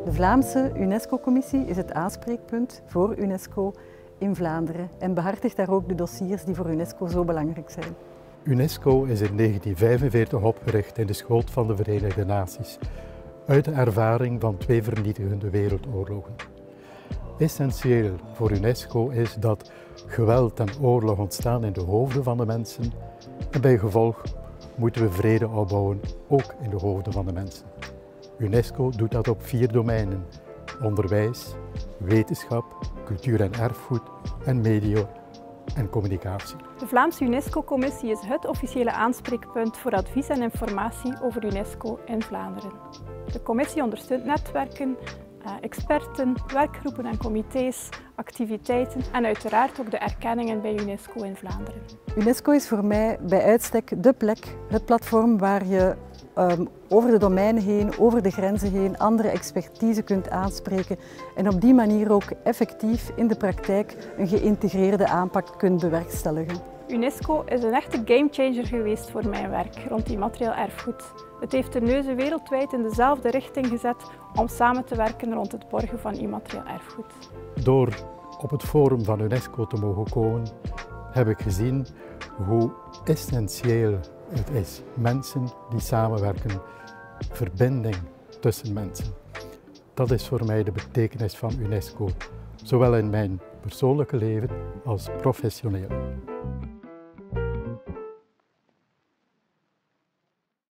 De Vlaamse UNESCO-commissie is het aanspreekpunt voor UNESCO in Vlaanderen en behartigt daar ook de dossiers die voor UNESCO zo belangrijk zijn. UNESCO is in 1945 opgericht in de schoot van de Verenigde Naties, uit de ervaring van 2 vernietigende wereldoorlogen. Essentieel voor UNESCO is dat geweld en oorlog ontstaan in de hoofden van de mensen en bij gevolg moeten we vrede opbouwen, ook in de hoofden van de mensen. UNESCO doet dat op 4 domeinen: onderwijs, wetenschap, cultuur en erfgoed en media en communicatie. De Vlaamse UNESCO-commissie is het officiële aanspreekpunt voor advies en informatie over UNESCO in Vlaanderen. De commissie ondersteunt netwerken, experten, werkgroepen en comité's, activiteiten en uiteraard ook de erkenningen bij UNESCO in Vlaanderen. UNESCO is voor mij bij uitstek de plek, het platform waar je over de domeinen heen, over de grenzen heen, andere expertise kunt aanspreken en op die manier ook effectief in de praktijk een geïntegreerde aanpak kunt bewerkstelligen. UNESCO is een echte gamechanger geweest voor mijn werk rond immaterieel erfgoed. Het heeft de neuzen wereldwijd in dezelfde richting gezet om samen te werken rond het borgen van immaterieel erfgoed. Door op het forum van UNESCO te mogen komen, heb ik gezien hoe essentieel het is. Mensen die samenwerken, verbinding tussen mensen. Dat is voor mij de betekenis van UNESCO, zowel in mijn persoonlijke leven als professioneel.